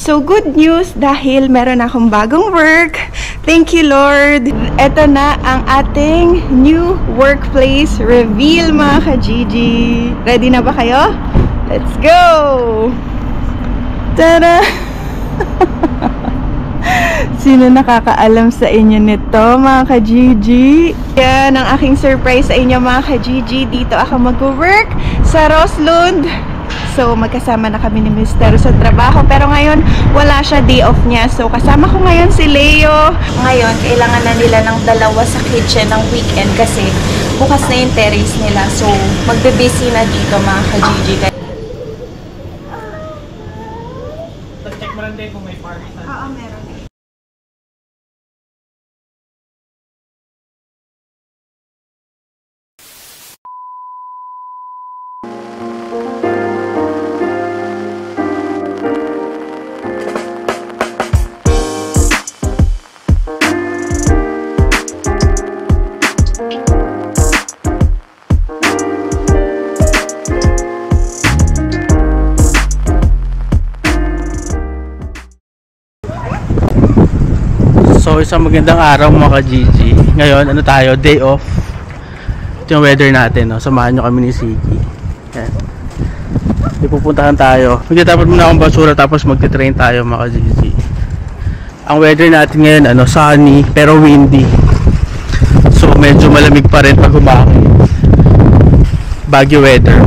So, good news dahil meron akong bagong work. Thank you, Lord. Ito na ang ating new workplace reveal, mga ka-Gigi. Ready na ba kayo? Let's go! Tada! Sino nakakaalam sa inyo nito, mga ka-Gigi? Yan ang aking surprise sa inyo, mga ka-Gigi. Dito ako mag-work sa Roslund. So, magkasama na kami ni Mister sa trabaho. Pero ngayon, wala siya, day off niya. So, kasama ko ngayon si Leo. Ngayon, kailangan na nila ng dalawa sa kitchen ng weekend kasi bukas na yung terrace nila. So, magbe-busy na dito, mga ka-Gigi. Check mo lang din kung may party. Oo, meron. So, isang magandang araw, mga ka-Gigi. Ngayon, ano tayo? Day off. Ito yung weather natin, no? Samahan nyo kami ni Siki. Yan. Ipupuntahan tayo. Magtatapon muna akong basura tapos magte-train tayo, mga ka-Gigi. Ang weather natin ngayon, ano, sunny pero windy. So, medyo malamig pa rin pag humaki. Bagyo weather.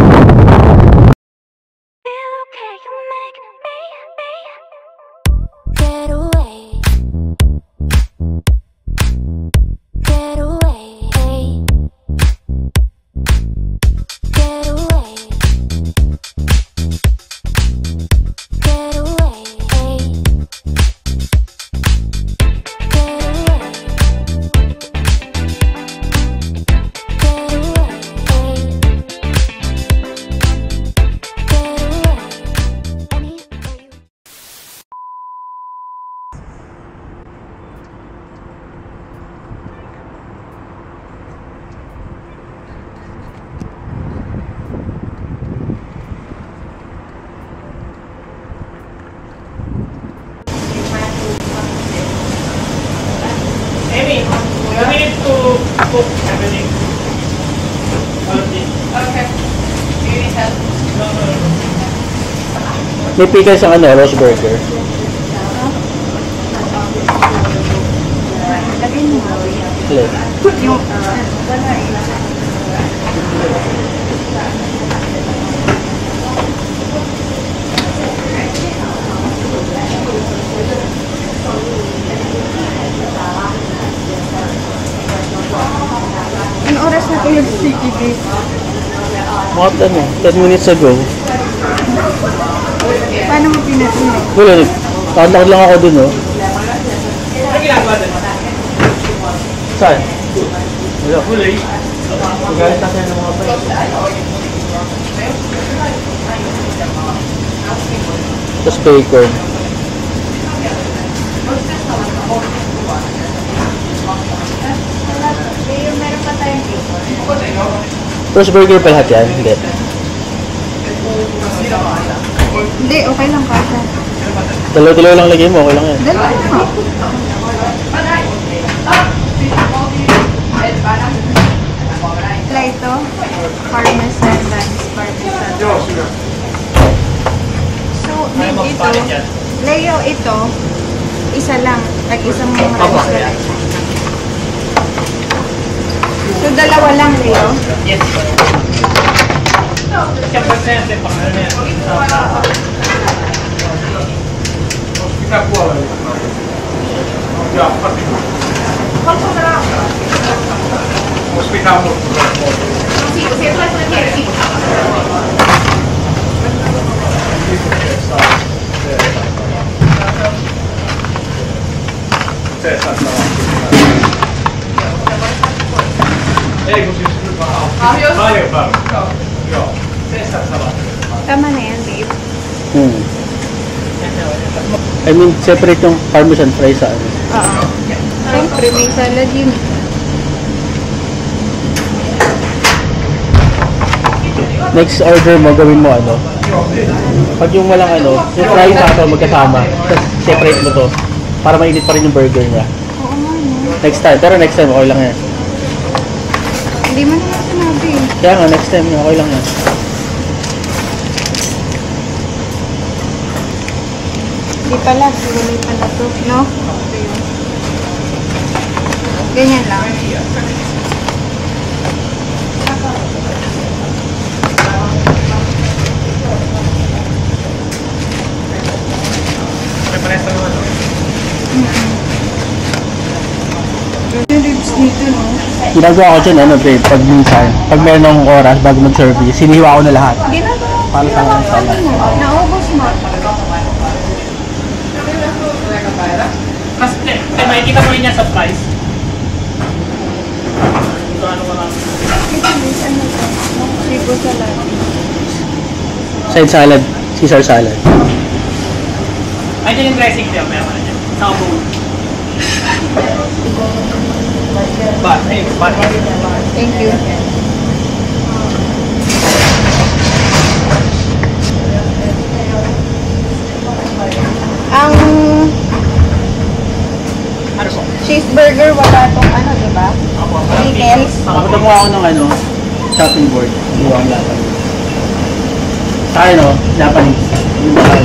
Everything. Okay. Do you need help? No. May pickles ang ano, roast burger. Hello. Ang oras na tulog si Gigi. Mga 10 minutes ago. Paano mo pinatuloy? Wala, tatlakad lang ako dun, oh. Saan? Wala. Magalit na tayo ng mga price. Tapos bacon. Meron pa tayong bacon. Roast burger pa lahat yan? Hindi. Hindi, okay lang kasi. Dalaw-dalaw lang lagay mo, okay lang yan. Dalawa na. Ito, parmesan, Vance parmesan. So, need ito. Leo, ito, isa lang. Isang rice lang. So, dalawa lang, Leo? Yes. Tama na yan, babe. I mean, separate yung parmesan fries sa ano. Oo. Siyempre, may salad yun. Next order mo, gawin mo ano? Pag yung walang ano, yung fries sa ito magkasama, tapos separate mo to, para mainit pa rin yung burger niya. Oo nga, no? Next time, pero next time okay lang yan. Hindi mo naman sinabi. Kaya nga, next time okay lang yan. Hindi pala, siwalay pala to, no? Ganyan lang. May pares na naman. Yung ribs dito, no? Ginagawa ko dyan, ano babe, pag minsan, pag meron akong oras bago mag-service, sinihiwa ko na lahat. Ginagawa ko. Para sa akin, salad. Naubos mo. Kasi, makikita mo rin niya sa price. Ito ano ka lang. Sibo salad. Side salad, Caesar salad. Ay, dyan yung dressing niya. Meron na dyan. Sa bowl. But. Thank you. Ang Ano po? cheeseburger, wala tong ano, di ba? Ako. Pickles. Papunta mo ako ng ano, shopping board. Buwa ang lahat. Sa akin, no, Japanese. Yung mga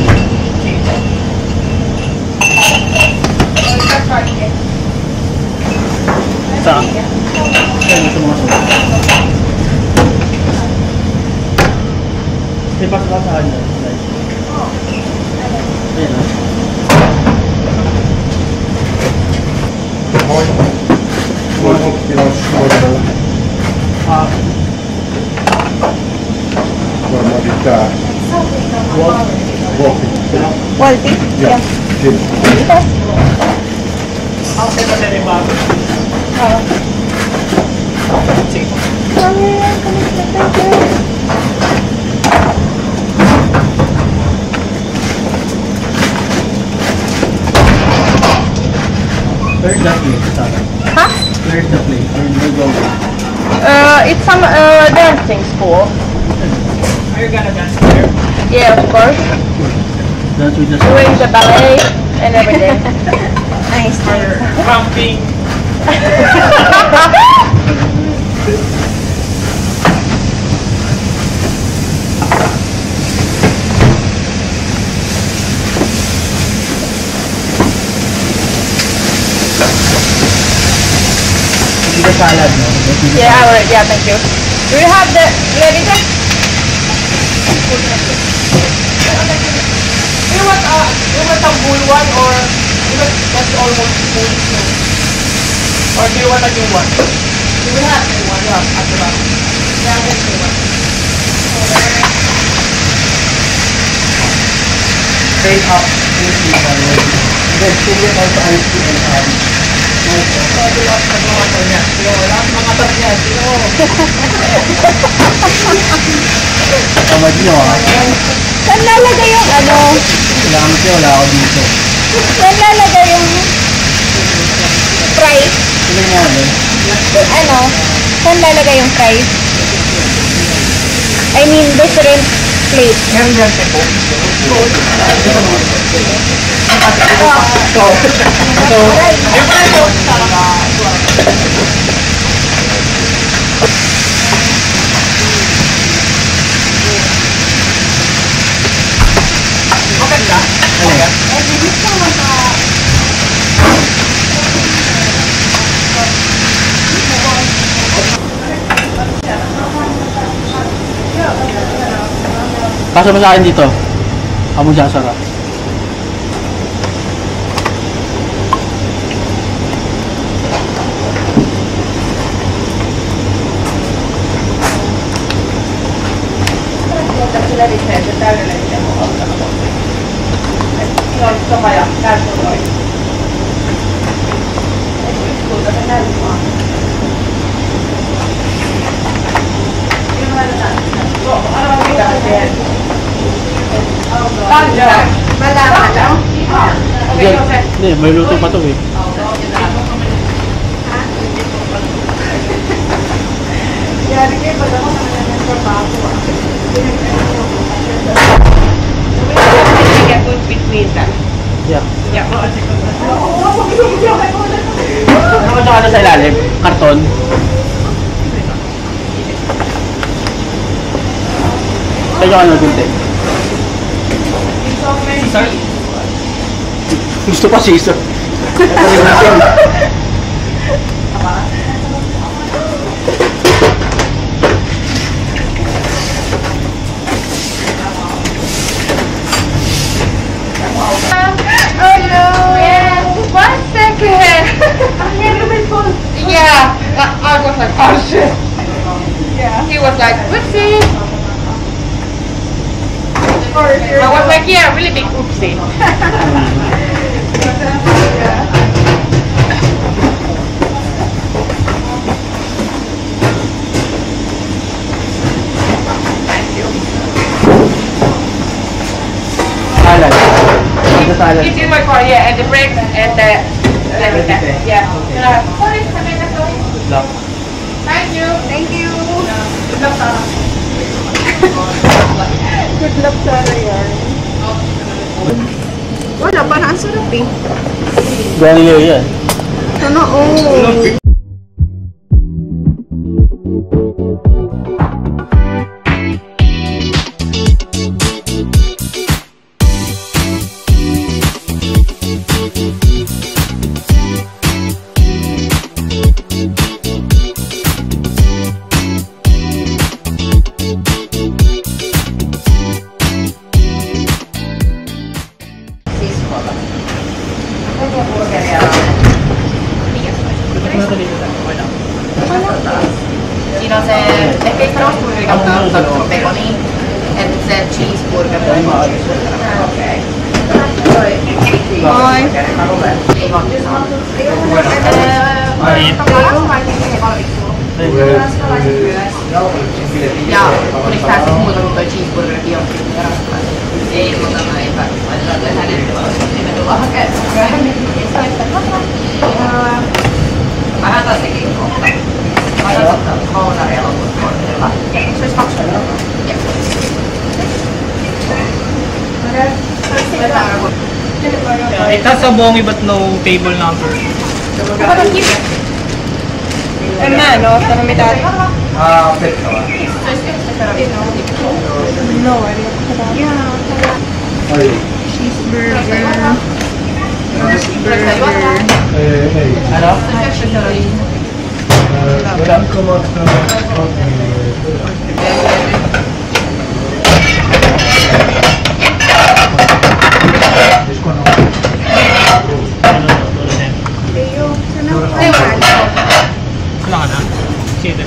sa ayun, sa mga sulat. May pasok ka sa kanya. Ayun, no. Ah, Walty? Yeah. Dito? Ako sa ito yung bago. Oo. Sige. where's that place? Huh? Where's the place? Where's the go? It's some dancing school. Are you gonna dance there? Yeah, of course. That's with the Doing the ballet and everything. Nice. Or pumping? with the salad, no? Yeah, alright. Yeah, thank you. Do you have the levita? You want a full one or you want that's almost full? Or do you want a new one? You will have new one, yeah, at the back. Yeah, that's new one. Straight up. Then, sugar also ice cream and Sabi lahat ng mga to niya. Sino, lahat ng mga top niya. Sino? Tamad nyo, ha? Saan lalagay yung ano? Salamat nyo, wala ako dito. Saan lalagay yung fries? Sino nga, eh? Ano? Saan lalagay yung fries? I mean, different plate. Meron dyan, Tepo. Pasa mo sa akin dito. Amo siya sarap. Malaman lang. Hindi, may luto pa to eh. Yari kayo, pag ako sa kanya ng trabaho. a good between that. Yeah. Yeah. Ano ba sa ilalim? Karton? Kaya ano gunting? Sir? Gusto pa scissor. Oh no! Yes! 1 second! Yeah! I was like, oh shit! Yeah. He was like, whoopsie! I was like, yeah, really big oopsie. Salad. It's in my car, yeah, and the brakes and the everything. Yeah. Lock. Thank you. Thank you. Good luck, Sarah. Good luck, Sarah, yan. Wala, parang ang sarap eh. Gawin nila yan. Sana all. Es que esta hamburger con pepperoni and it's a cheeseburger. Okay. Ja, kun ich pääsin muuta kuin toi cheeseburgerkin on kyllä raskas. Ei muuta mä ei päästä. Mä laitan hänen nimen tulla hakemaan. Vähän taas sekin kohta. Mä otan ottaa hounaria loppukortilla. Se olisi 20. Yeah, it has a bongi but no table number. En mä en oo ottanut mitään. No idea. Cheeseburger. Ano? Wala ka na? Sige,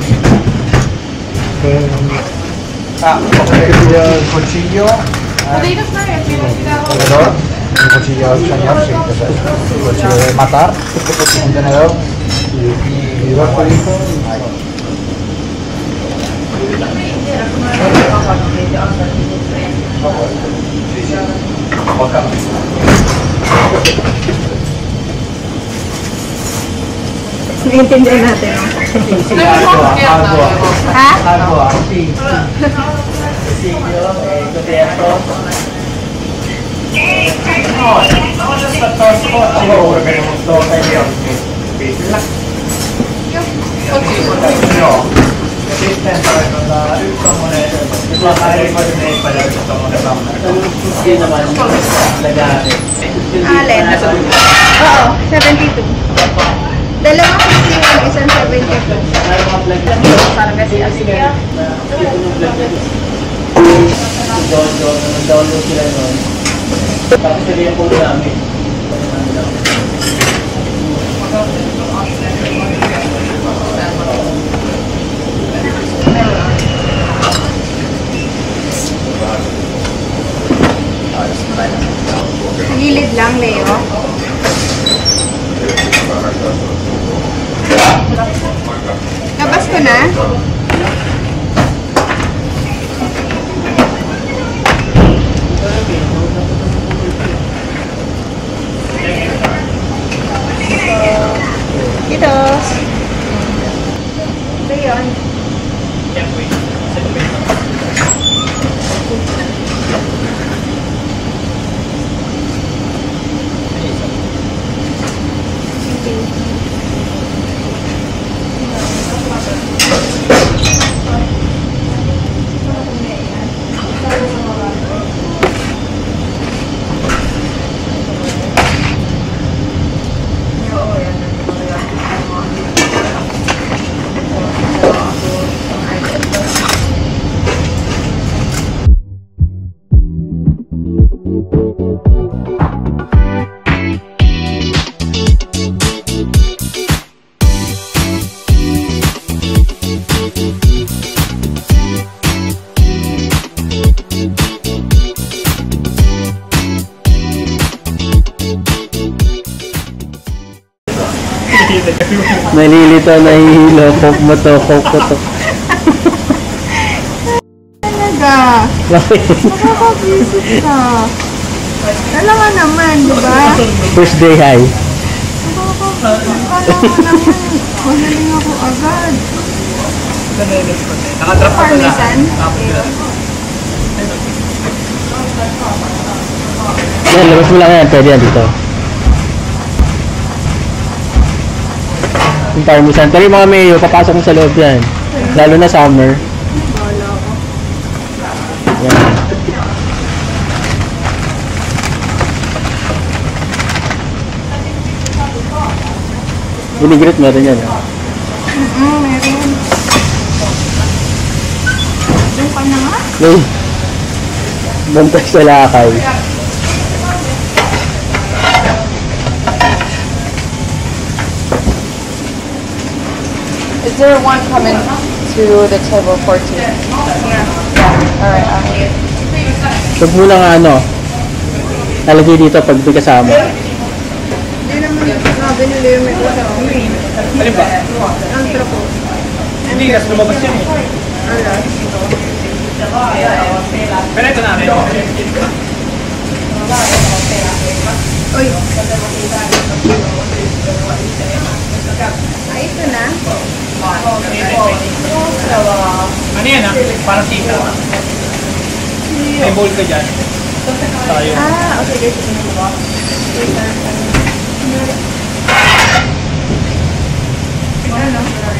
El cuchillo tenedor, un cuchillo de chañar, sí, que es el cuchillo de matar, un tenedor y dos palitos. Naiintindihan natin, no? Ha? Agua, sí. Cuchillo, cubierto. Alin? Oo, 72. Dalawang 51, isang 72. Parang kasi asiya. Download sila nun. Tapos sila yung phone namin. Gilid lang, Leo. Labas ko na. Ito. Ito yun. Nalilito, nahihilo. Coke mo to, coke ko to. Talaga. Bakit? Nakaka-visit ka. Alam naman, di ba? First day high. Nakaka-visit ka naman. Magaling ako agad. Nakadrap ko na. Parmesan. Yan, labas mo lang yan. Pwede yan dito. Yung parmesan. Pero yung mga mayo, papasok mo sa loob yan. Lalo na summer. Yan. Vinaigrette meron yan. Meron. Doon ka na nga? May bantay sa lakay. Is there one coming to the table for two? Yeah. Alright. Huwag mo lang ano, nalagay dito pag di kasama. Hindi naman binili yung may kasama. Alin ba? Ang trapo. Hindi, nas lumabas yan eh. Pero ito namin. Uy. Ito na. Ano yan ah? Parang tita. May bowl ka dyan. Tayo. Okay. Ano?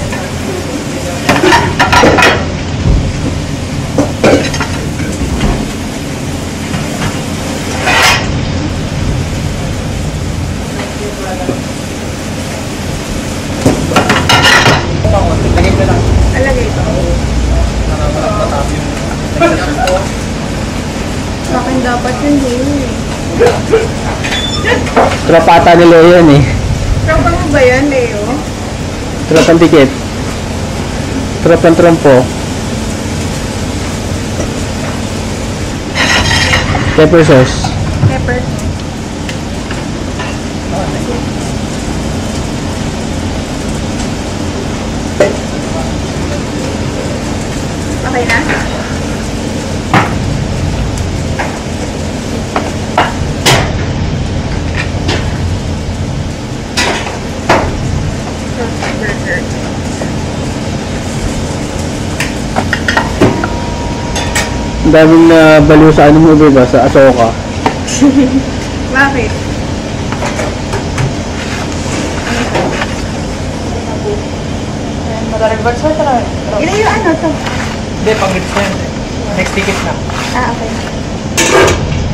Lagay ko lang. Alagay ito. Sa akin dapat yun eh. Tropata ni Leo yan eh. Tropa mo ba yan, Leo? Tropang tikit. Tropang trompo. Pepper sauce. Pepper. Okay na? Burger. Ang daming na baliw sa ano mo ba? Sa Asoka. Bakit? Ilan yung ano to? Hindi, pang-lips na yan. Next ticket na. Okay.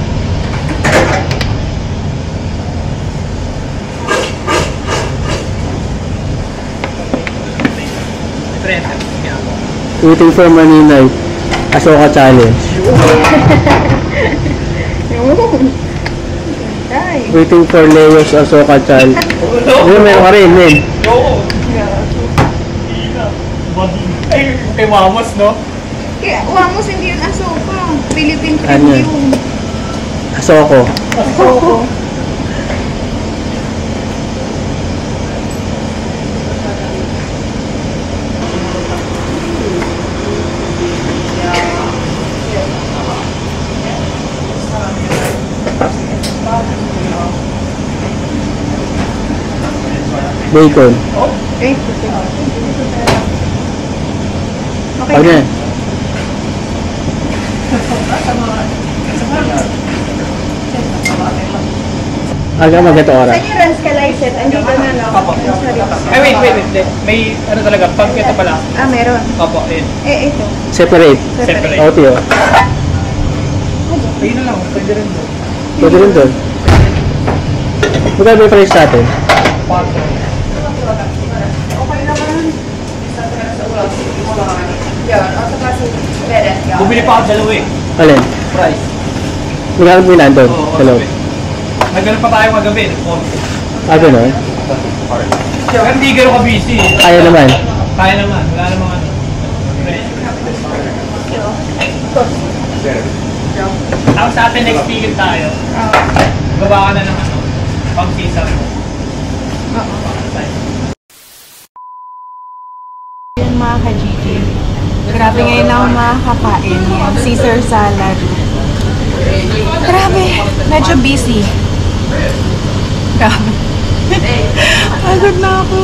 Trenta. Waiting for Maninay. Asoka challenge. Yun. Ay. Waiting for Leo's Asoka challenge. Ayun, meron ka rin, men. Oo. Ay, kay Mamos, no? Kaya, Wamos, hindi yun asoka. Philippine Ano cream yun? yun. Asoko. Asoko. Bacon. Okay. Okay. Ano yan? Aga maganda oras. Saan yung runs ka like set? Andito na lang. Opo. Ay, wait. May ano talaga, pag ito pala. Meron. Opo, yun. Ito. Separate. Separate. O, tiyo. Ayun na lang, pwede rin doon. Pwede rin doon. Magkano ba yung price natin? Bumili pa ako dalawa eh. Alin? Price. Magkano mo yung nandun? Hello. Nagganap pa tayo magabi. Ganun? Pero hindi gano'n ka-busy eh. Kaya naman. Kaya naman, wala namang ano. Tapos sa atin next ticket tayo. Gawa ka na ng ano, pang sisal mo. Oo. Grabe, ngayon lang ako makakain. Yan, Caesar salad. Grabe, medyo busy. Grabe. Pagod na ako.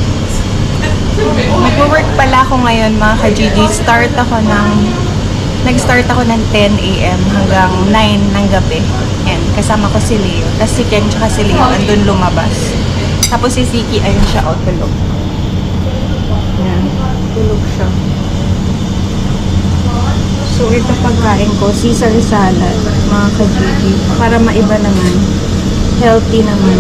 Mag-work pala ako ngayon mga ka-GG. Nag-start ako ng 10 a.m. hanggang 9 ng gabi. And kasama ko si Leo. Tapos si Ken tsaka si Leo andun lumabas. Tapos si Siki, ayun siya, tulog. Yan, tulog siya. So ito pagkain ko, Caesar salad, mga ka-GG. Para maiba naman. Healthy naman.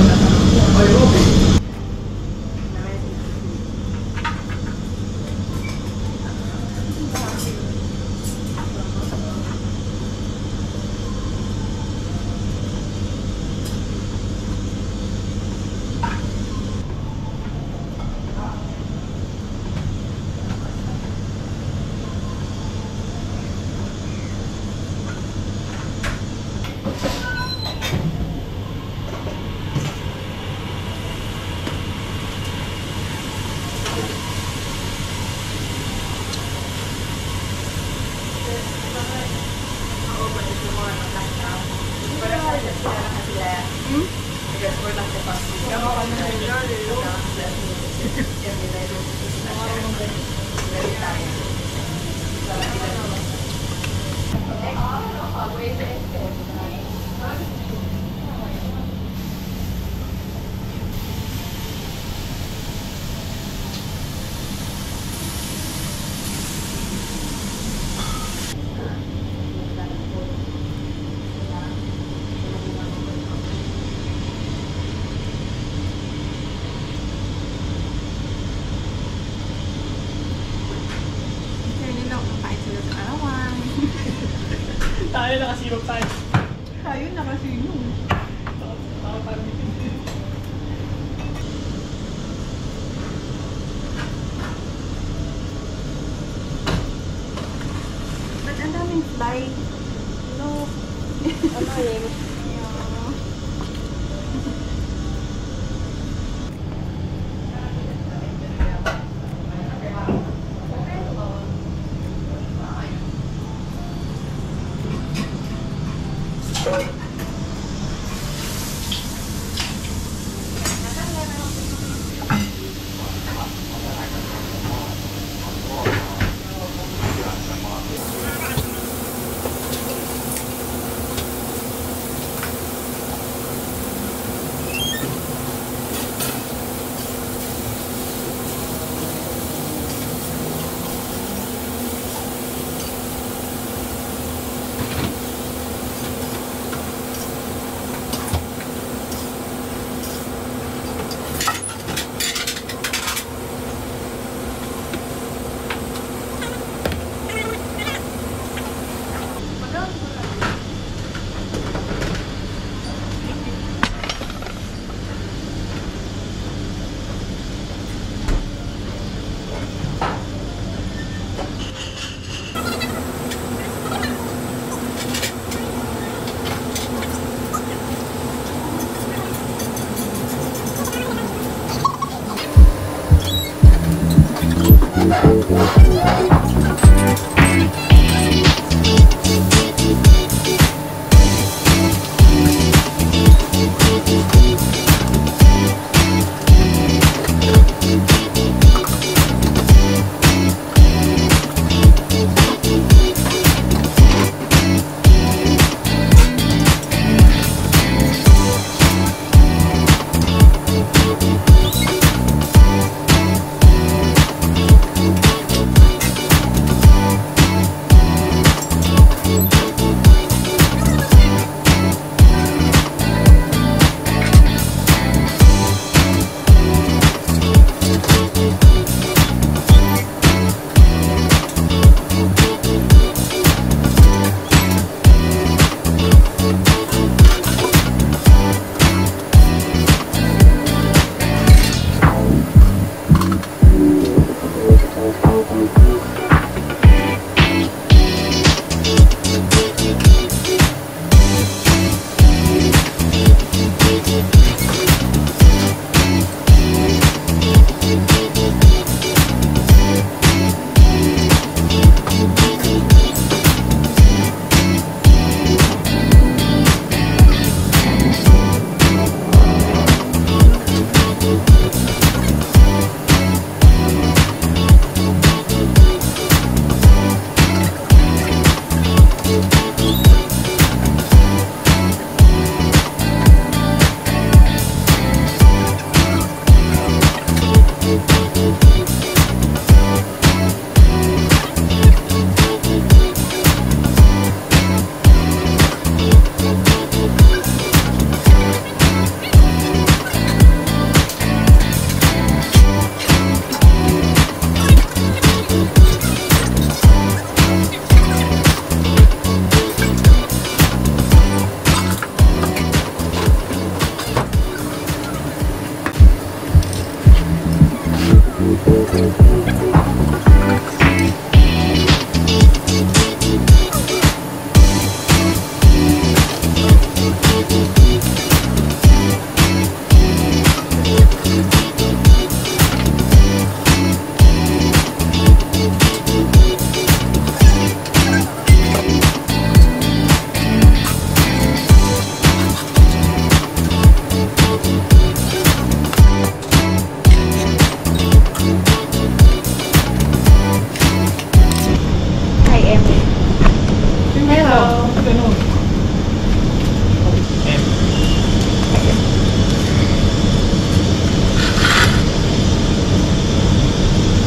Tayo nakasirap tayo. Tayo nakasino. Ba't ang daming fly? No. Ano yun?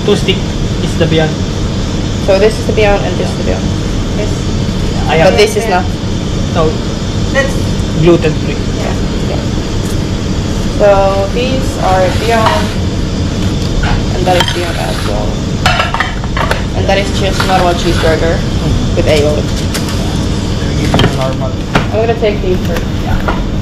2 stick is the Beyond. So this is the Beyond and this is the Beyond. This. I have, But this is not. no, That's gluten free. Yeah. So these are Beyond, and that is Beyond as well. And that is just normal cheeseburger with aioli. Give you normal. I'm gonna take these first. Yeah.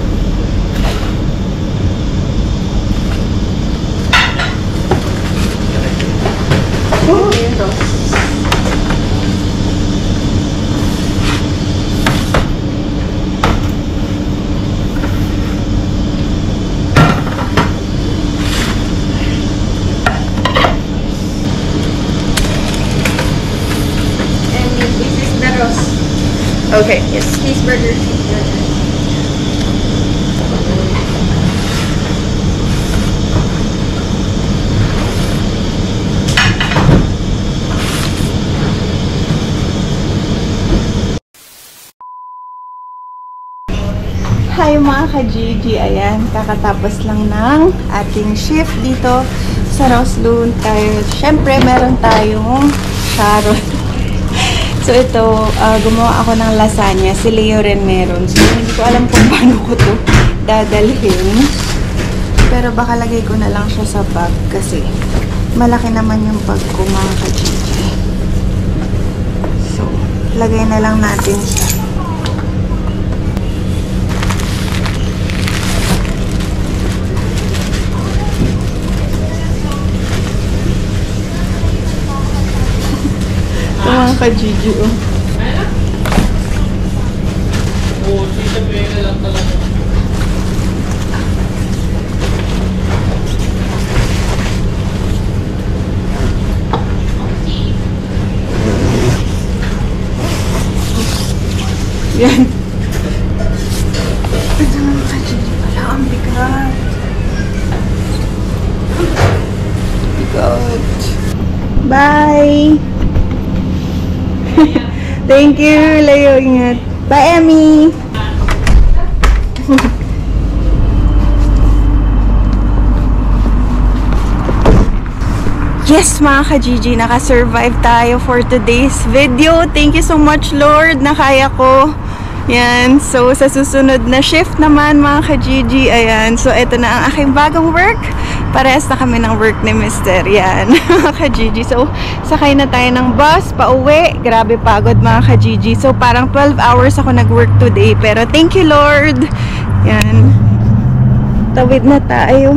Okay, yes. cheeseburger. Hi mga ka-Gigi, ayan, kakatapos lang ng ating shift dito sa Roslund. Siyempre, meron tayong Sharon. So ito, gumawa ako ng lasagna. Si Leo rin meron. So hindi ko alam kung paano ko to dadalhin. Pero baka lagay ko na lang siya sa bag kasi malaki naman yung bag ko mga ka-Gigi. So, lagay na lang natin siya. Mga ka-Gigi, oh. Oo, sasabihin na lang talaga. Yan. Ito mga ka-Gigi pala, ang bigat. Bigat. Bye! Thank you, Leo. Ingat. Bye, Emmy. Yes, mga ka-Gigi, naka-survive tayo for today's video. Thank you so much, Lord, na kaya ko. Yan. So, sa susunod na shift naman, mga ka-Gigi, ayan. So, ito na ang aking bagong work. Parehas na kami ng work ni Mr. Yan, mga ka-Gigi. So, sakay na tayo ng bus, pauwi. Grabe pagod, mga ka-Gigi. So, parang 12 hours ako nag-work today. Pero, thank you, Lord. Yan. Tawid na tayo.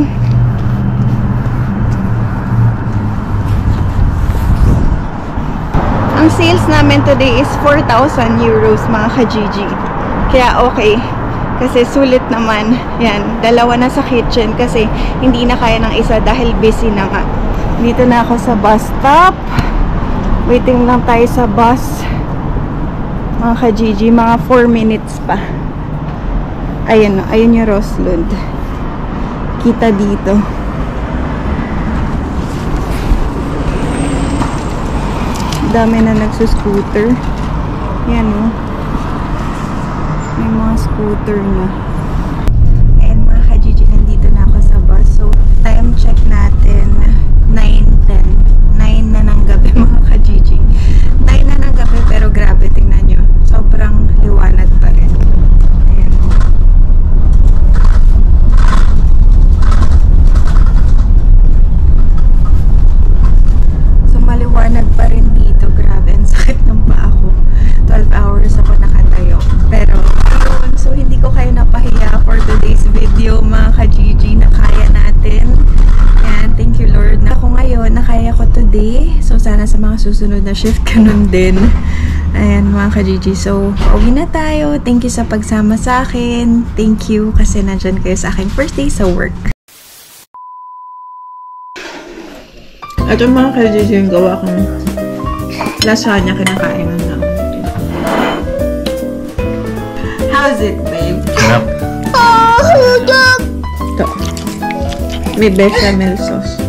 Ang sales namin today is 4,000 euros, mga ka-Gigi. Kaya, okay. Kasi sulit naman. Yan, dalawa na sa kitchen kasi hindi na kaya ng isa dahil busy na nga. Dito na ako sa bus stop. Waiting lang tayo sa bus. Mga ka-Gigi, mga 4 minutes pa. Ayun, ayun yung Roslund. Kita dito. Dami na nagsuscooter. Yan, oh. May mga scooter na. And mga ka-Gigi, nandito na ako sa bus. So, time check natin, 9:10. 9 na ng gabi, mga ka-Gigi. 9 na ng gabi, pero grabe, tingnan nyo. Sobrang liwanag pa rin. Ayan. So, maliwanag pa rin dito. Grabe, ang sakit ng paa ko. 12 hours ako nakatayo. Pero, ayun. So, hindi ko kayo napahiya for today's video, mga ka-Gigi, na kaya natin. Ayan, thank you, Lord. Na ako ngayon, nakaya ko today. So, sana sa mga susunod na shift, ganun din. Ayan, mga ka-Gigi. So, pauwi na tayo. Thank you sa pagsama sa akin. Thank you kasi nandyan kayo sa aking first day sa work. Ito mga ka-Gigi, yung gawa kong lasagna kinakain na. How's it, babe? Yep. Ito. May bechamel sauce.